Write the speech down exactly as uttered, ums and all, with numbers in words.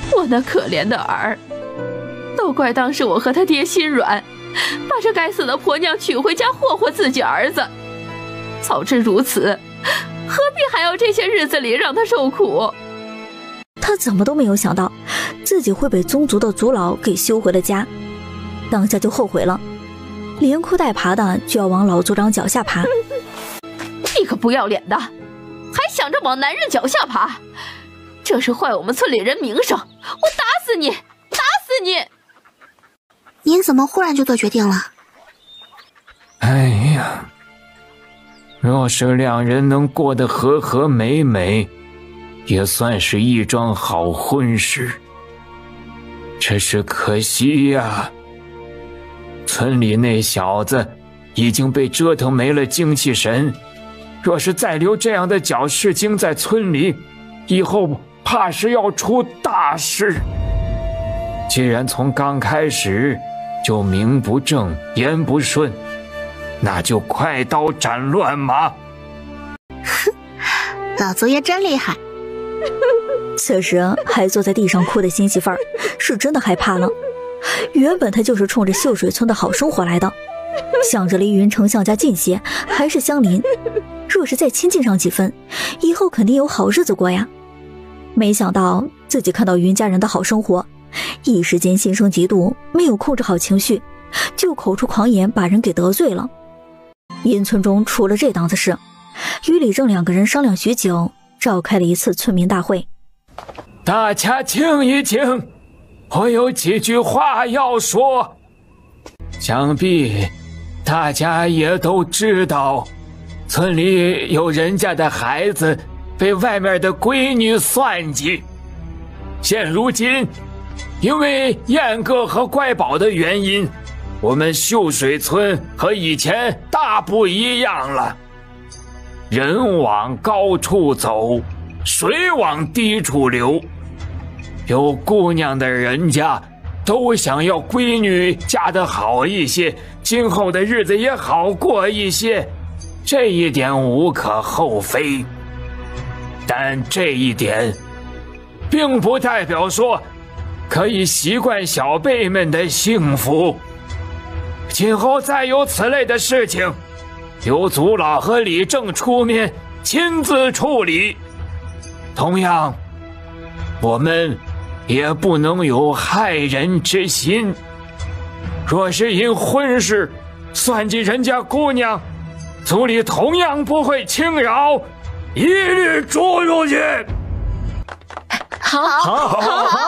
我那可怜的儿，都怪当时我和他爹心软，把这该死的婆娘娶回家霍霍自己儿子。早知如此，何必还要这些日子里让他受苦？ 他怎么都没有想到自己会被宗族的族老给休回了家，当下就后悔了，连哭带爬的就要往老族长脚下爬。 你个不要脸的，还想着往男人脚下爬，这是坏我们村里人名声，我打死你，打死你！ 您怎么忽然就做决定了？ 哎呀，若是两人能过得和和美美，也算是一桩好婚事。只是可惜呀，村里那小子已经被折腾没了精气神，若是再留这样的搅事精在村里，以后怕是要出大事。既然从刚开始就名不正言不顺，那就快刀斩乱麻。 哼，老祖爷真厉害。 此时还坐在地上哭的新媳妇儿是真的害怕了。原本她就是冲着秀水村的好生活来的，想着离云丞相家近些，还是相邻，若是再亲近上几分，以后肯定有好日子过呀。没想到自己看到云家人的好生活，一时间心生嫉妒，没有控制好情绪，就口出狂言，把人给得罪了。阴村中出了这档子事，与李正两个人商量许久，召开了一次村民大会。 大家静一静，我有几句话要说。想必大家也都知道，村里有人家的孩子被外面的闺女算计。现如今因为燕哥和乖宝的原因，我们秀水村和以前大不一样了。人往高处走，水往低处流。有姑娘的人家都想要闺女嫁得好一些，今后的日子也好过一些，这一点无可厚非。但这一点并不代表说可以习惯小辈们的幸福。今后再有此类的事情，由族老和李正出面亲自处理。同样，我们也不能有害人之心。若是因婚事算计人家姑娘，族里同样不会轻饶，一律捉入去。 好，好，好，好。